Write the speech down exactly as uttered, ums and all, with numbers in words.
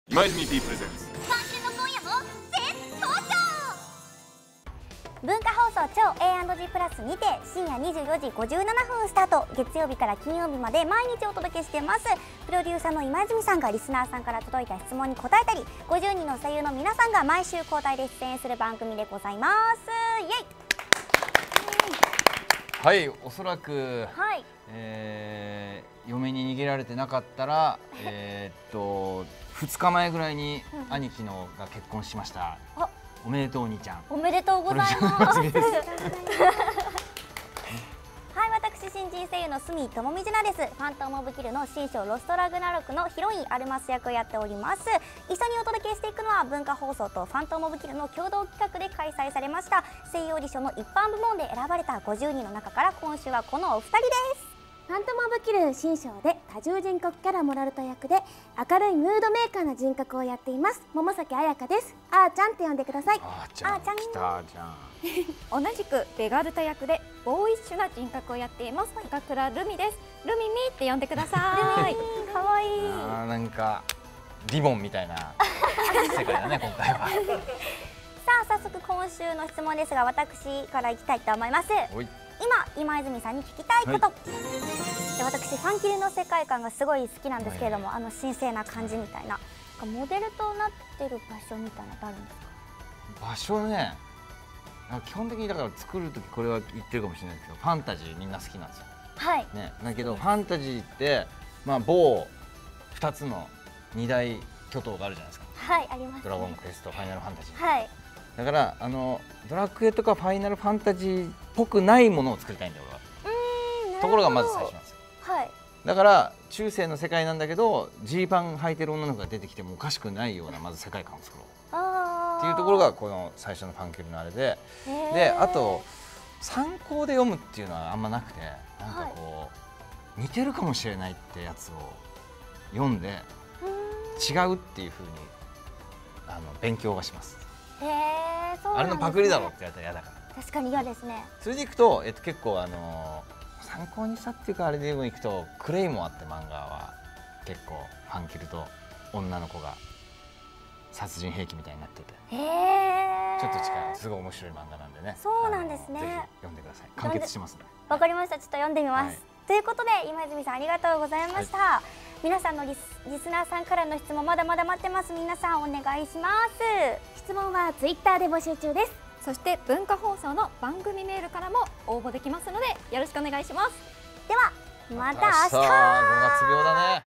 今泉 P プレゼンツ今週の今夜も絶好調。文化放送超 エーアンドジー プラスにて深夜にじゅうよじごじゅうななふんスタート。月曜日から金曜日まで毎日お届けしています。プロデューサーの今泉さんがリスナーさんから届いた質問に答えたり、ごじゅうにんの声優の皆さんが毎週交代で出演する番組でございます。イエイ。 はい、おそらく、 はい、 えー、嫁に逃げられてなかったら、えーっとふつかまえぐらいに兄貴のが結婚しました。 あ、 おめでとうお兄ちゃん。 おめでとうございます。 これですはい、私新人声優の角智美奈です。ファントムオブキルの新章ロストラグナロクのヒロインアルマス役をやっております。一緒にお届けしていくのは文化放送とファントムオブキルの共同企画で開催されました声優オーディションの一般部門で選ばれたごじゅうにんの中から今週はこのお二人です。 ファントムオブキル新章で多重人格キャラモラルト役で明るいムードメーカーな人格をやっています桃崎彩香です。あーちゃんって呼んでください。 あーちゃん、 あーちゃん来たじゃん。 同じくベガルタ役でボーイッシュな人格をやっています高倉ルミです。ルミミって呼んでください。 可愛いい。 あーなんかリボンみたいな世界だね今回は。 さあ早速今週の質問ですが、私からいきたいと思います。 おい、 今今泉さんに聞きたいこと、はい、で私ファンキルの世界観がすごい好きなんですけれども、はい、あの神聖な感じみたいなモデルとなってる場所みたいなのってあるんですか？ 場所ね、基本的にだから作る時これは言ってるかもしれないですけど、ファンタジーみんな好きなんですよ。 はいね、だけどファンタジーってまあ某ふたつのに大巨頭があるじゃないですか。 はい、あります、ね、 ドラゴンクエスト、ファイナルファンタジー。 はい。 だからあのドラクエとかファイナルファンタジーっぽくないものを作りたいんだよ俺は。 うーん、 ところがまず最初なんですよ。 はい。 だから中世の世界なんだけどジーパン履いてる女の子が出てきてもおかしくないようなまず世界観を作ろうっていうところがこの最初のファンキルのあれで、であと参考で読むっていうのはあんまなくて、なんかこう、はい、似てるかもしれないってやつを読んで違うっていうふうにあの勉強がします。 へー、そうなんですね。 あれのパクリだろって言われたら嫌だから。 確かに嫌ですね。 それでいくと、えっと、結構あの参考にしたっていうかあれでもいくとクレイモアって漫画は結構ファンキルと女の子が殺人兵器みたいになってて、 へー、 ちょっと近い、すごい面白い漫画なんでね。 そうなんですね。 ぜひ読んでください。完結しますね。 わかりました。ちょっと読んでみます。 はい、 ということで今泉さんありがとうございました。はい、皆さんのリス、リスナーさんからの質問まだまだ待ってます。皆さんお願いします。 質問はツイッターで募集中です。 そして文化放送の番組メールからも応募できますのでよろしくお願いします。 ではまた明日。 ごがつ病だね。